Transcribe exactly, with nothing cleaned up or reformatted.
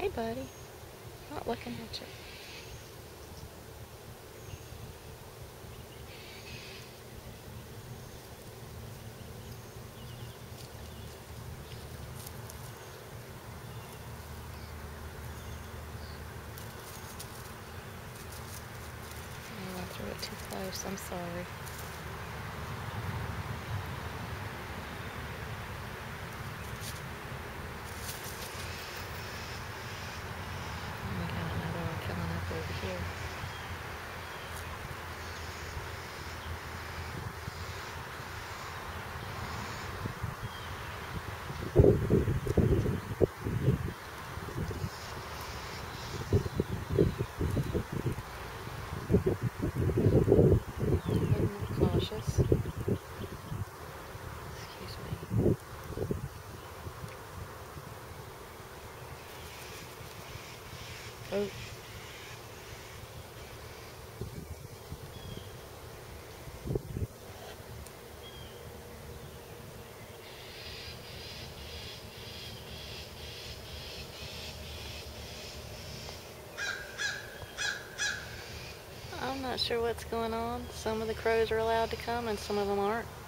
Hey, buddy. Not looking at you. Oh, I threw it too close. I'm sorry. We got another one coming up over here. A little more cautious. Excuse me. Oh. I'm not sure what's going on. Some of the crows are allowed to come and some of them aren't.